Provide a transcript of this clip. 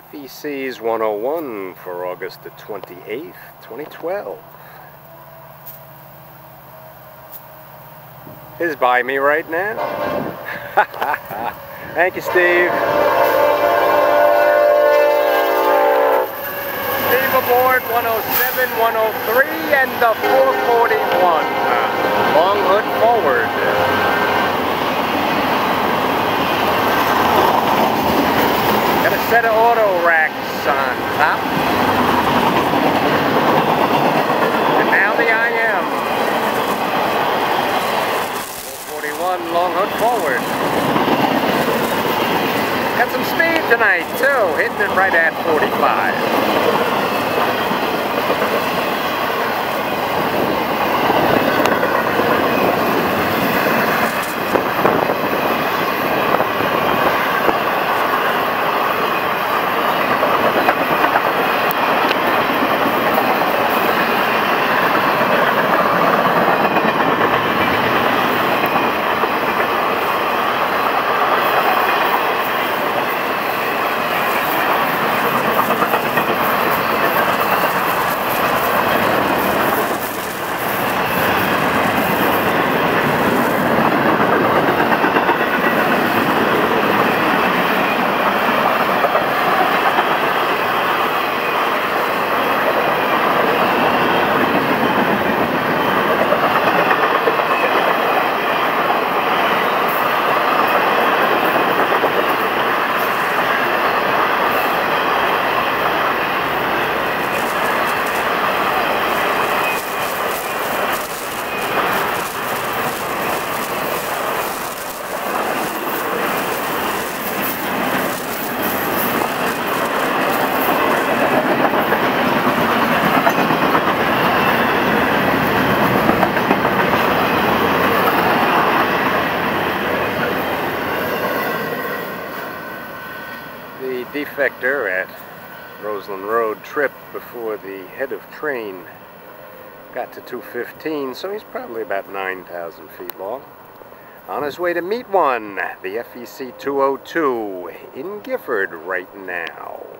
FEC's 101 for August the 28th, 2012. Is by me right now. Thank you, Steve. Steve aboard 107, 103, and the 441. Long hood forward. Got a set of auto racks on top. And now the IM. 441 long hood forward. Got some speed tonight too, hitting it right at 45. The defector at Roseland Road trip before the head of train got to 215, so he's probably about 9,000 feet long. On his way to meet one, the FEC 202 in Gifford right now.